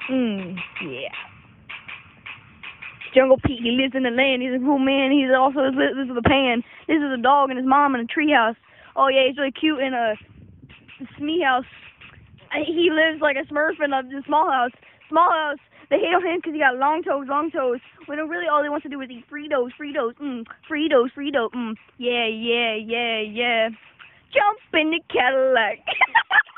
Yeah. Jungle Pete, he lives in the land. He's a cool man. He's also this is a pan. This is a dog and his mom in a treehouse. Oh yeah, he's really cute in a Smee house. He lives like a Smurf in a small house. Small house. They hate on him because he got long toes, long toes. When really all he wants to do is eat Fritos, Fritos, Fritos, Fritos, yeah, yeah, yeah, yeah. Jump in the Cadillac.